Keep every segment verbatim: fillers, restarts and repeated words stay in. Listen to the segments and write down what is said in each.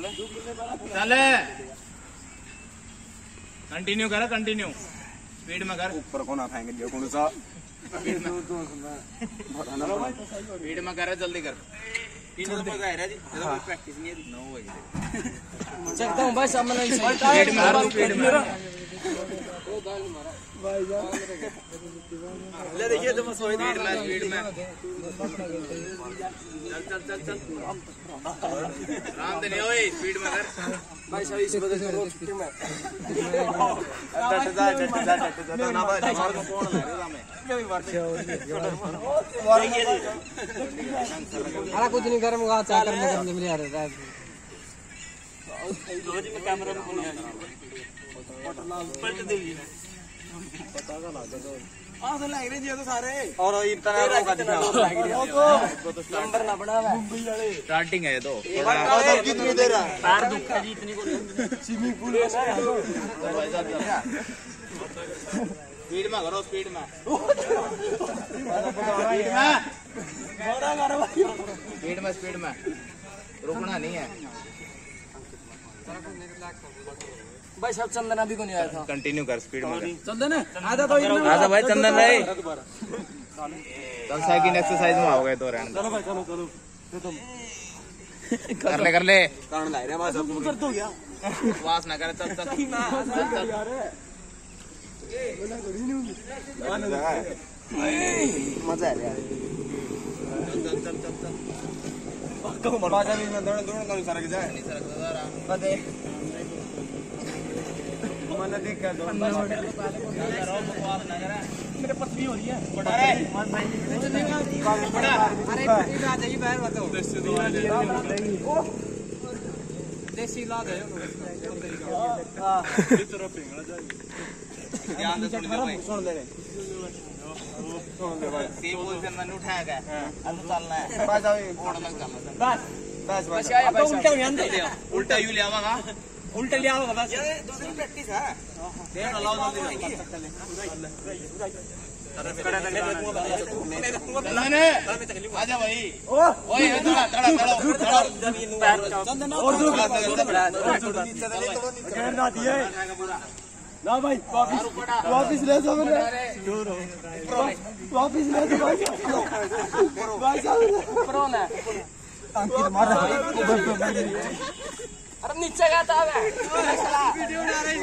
चल कंटिन्यू कर continue speed में कर ऊपर को ना फेंक दियो कौन सा स्पीड में स्पीड में कर जल्दी कर तीन नंबर का है जी ज्यादा कोई प्रैक्टिस नहीं है नो है चलता हूं भाई सामने स्पीड में स्पीड में भाई जा ले देखिए तुम स्पीड में स्पीड में चल चल चल चल राम देने ओए स्पीड में कर भाई सही से बता दो में डट जा डट जा डट जा ना भाई मार को कौन ले रहा मैं अरे कुछ नहीं गरम हुआ चाय करने करने मिल रहा है रोज में कैमरा में कौन है पलट देगी पता का लग दो हां तो लग रहे जी तो सारे और इतना रोका दिखा नंबर ना बनावा मुंबई वाले स्टार्टिंग है ये तो थोड़ा कितनी देर है पैर दुखता जी इतनी को स्विमिंग पूल में स्पीड में करो स्पीड में स्पीड में स्पीड में रुकना नहीं है भाई सब चंदन अभी को नहीं आया था कंटिन्यू कर स्पीड में चंदन आधा तो आजा भाई चंदन भाई चल सेकंड एक्सरसाइज में आओगे तो रहने चलो भाई चलो चलो कर ले कर ले कान ला रहे बस अब कर दो क्या वास ना कर चल चल मजा आ रहा है चल चल चल चल तो बाजा भी मैं दोनों दोनों का सरक जाए नहीं सर जरा बदे मन देख कर दो मेरे पत्नी हो रही है बड़ा रे बड़ा अरे इधर आ जाइए बाहर बताओ देसी ला दे हां इस तरफ पिंगला जाए ध्यान से सुन ले भाई सुन ले सुन ले भाई सी पोजीशन में उठाया गया अब चलना है बस जाओ ओड़ लग चलना बस बस बस अब तो उल्टा नहीं आंदे उल्टा यू ले आवागा उल्टा ले आओ बस ये दो दिन प्रैक्टिस है देख लाओ जल्दी चलने आजा भाई ओए थोड़ा थोड़ा थोड़ा चंदन और दूर ना दिए ना भाई वापस वापस ले जाओ वापस ले जाओ भाई प्रो ना अंकित मार अरे नीचे का था मैं वीडियो बना रहा है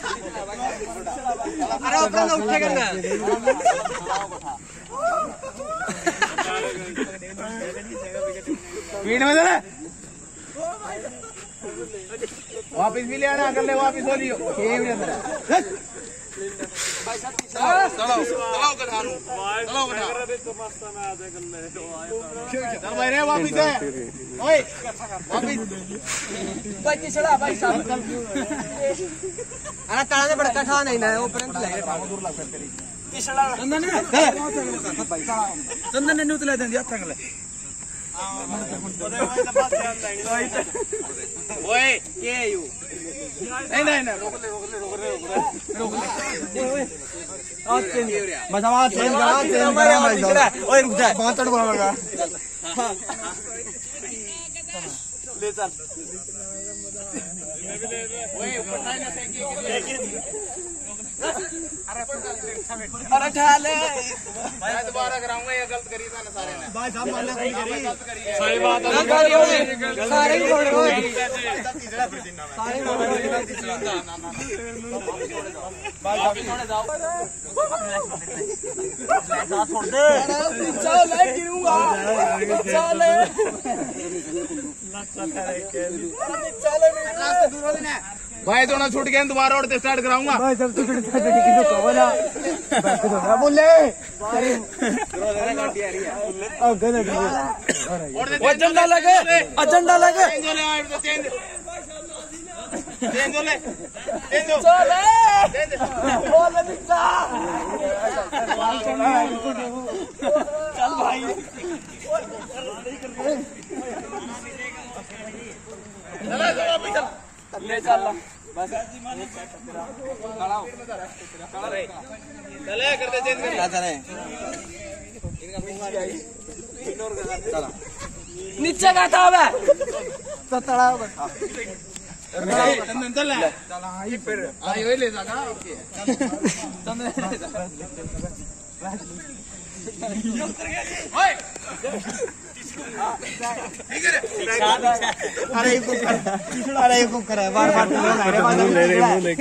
अरे ऊपर ना उठे करना स्पीड में चला वापस भी ले आना कर ले वापस हो लियो ये भी अंदर चलो चलो चलो कठानू चलो कठा चल भाई रे वापस है ओए वापस भाई तिसड़ा भाई साहब अरे ताला से बड़ा कठा नहीं ना ऊपर से ले दूर लग सकते तिसड़ा चंदन ने चंदन ने उतला दे दिया तंगले ओए ये यू नहीं नहीं नहीं रोक ले रोक ले रोक ले रोक ले आज चेंज बस आवाज चेंज करा चेंज करा भाई ओए रुक जा बहुत तड़ बोलेगा ले चल ओए ऊपर नहीं ना फेंकी अरे ठाल ले मैं दोबारा कराऊंगा ये गलत करी था ना सारे ने भाई साहब मानना सही करी सही बात है सारे ही बोल रहे तीसरा फिर दिन ना सारे बोल रहे भाई वापस छोड़ जाओ ऐसा छोड़ दे चल मैं गिरूंगा चल चल रास्ते दूर हो ना भाई दोनों छूट गए दोबारा उड़ते स्टार्ट कराऊंगा भाई सब तो छुट छुट किसी को बोला बैठ तो ना बोले रोज़ गाड़ी आ रही है ओ गने अजेंडा लगे अजेंडा लगे चेंज हो ले चेंज चेंज हो ले चेंज हो चल बोल निचा चल भाई चला चला वापस चल ले चल बस चले करते चेंज कर चले नीचे का था तड़ा चंदन चल फिर आयो ले जाना ओके चंदन ओए अरे ये कुकर अरे ये कुकर है बार बार ले रहे मुंह लेके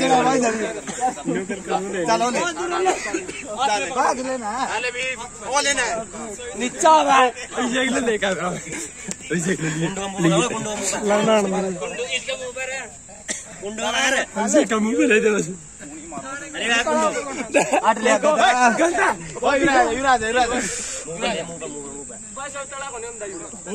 चलो ले भाग लेना अरे भी वो लेना है नीचा भाई ये ले लेकर ऐसे ले गुंडो मुंह गुंडो मुंह लड़ना गुंडो इसके मुंह पर है गुंडो मार ऐसे का मुंह पे ले दे बस अरे यार गुंडो आठ ले गंदा ओए युवराज युवराज युवराज मुंह पे मुंह पे मुंह पे बस तड़ा को नहीं ਹੁੰਦਾ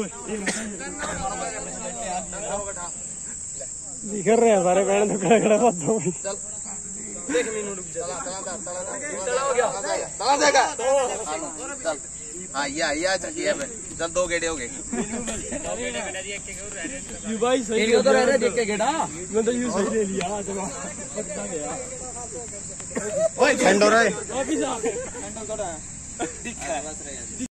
दिख रहे हैं सारे बैंड तो खड़ा खड़ा बात हो चल देख मीनू रुक जा तड़ा तड़ा तड़ा हो गया तड़ा जाएगा चल हां या या चाहिए चल दो गेड़े हो गए ये भाई सही वीडियो तो रह रहा देख के गेड़ा मैं तो यूं सही ले लिया चलो ओए हैंड हो रहा है हैंडल थोड़ा दिख रहा है